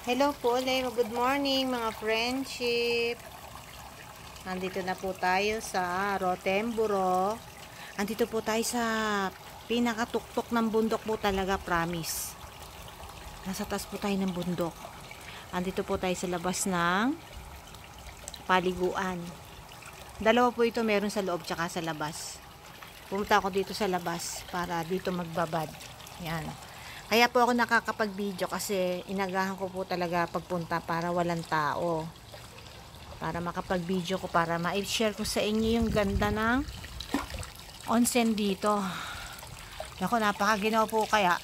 Hello po ulit, good morning mga friendship. Nandito na po tayo sa Rotemburo. Nandito po tayo sa pinakatuktok ng bundok po talaga, promise. Nasa taas po tayo ng bundok. Nandito po tayo sa labas ng paliguan. Dalawa po ito, meron sa loob tsaka sa labas. Pumunta ako dito sa labas para dito magbabad. Yan. Kaya po ako nakakapag-video kasi inagahan ko po talaga pagpunta para walang tao. Para makapag-video ko, para ma-share ko sa inyo yung ganda ng onsen dito. Naku, napakaginaw po kaya.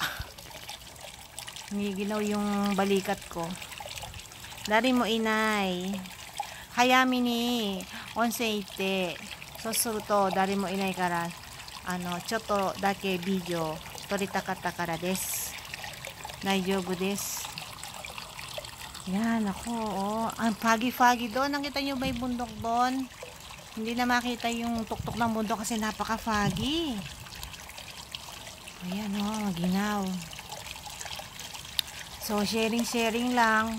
Ginaw yung balikat ko. Dari mo inay. Hayami ni onsen ite. Sosuruto, dari mo inay kara. Choto dake video. Toritakata kara desu. Daijoubu desu. Yan, ako, oh. Ang foggy-foggy doon. Nakita nyo ba yung bundok doon? Hindi na makita yung tuktok ng bundok kasi napaka-foggy. Ayan, oh, maginaw. So, sharing lang.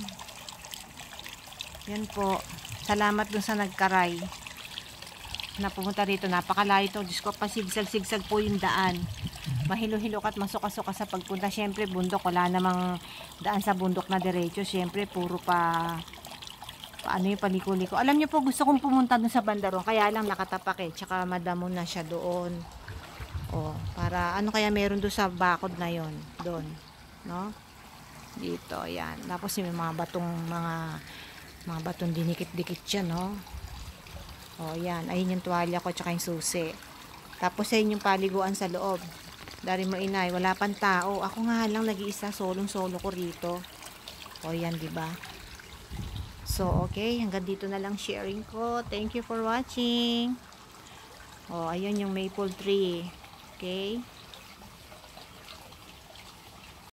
Yan po. Salamat dun sa nagkaray na pumunta rito. Napakalayo ito. Diyos ko, pasigsag-sigsag po yung daan. Mahilo-hilok at masuka-suka sa pagpunta. Siyempre, bundok. Wala namang daan sa bundok na diretso. Siyempre, puro paano yung paliko-liko. Alam niyo po, gusto kong pumunta dun sa bandaron. Kaya lang nakatapak eh. Tsaka madamo na siya doon. O, para ano kaya meron doon sa bakod na yon doon. No? Dito, yan. Tapos yung mga batong dinikit-dikit siya, no? O, yan. Ayun yung tuwalya ko tsaka yung susi. Tapos ayun yung paliguan sa loob. Dari mo inay, wala pang tao. Ako nga lang nag-iisa, solong-solo ko rito. O yan, di ba? So, okay, hanggang dito na lang sharing ko. Thank you for watching. O, ayun yung maple tree. Okay?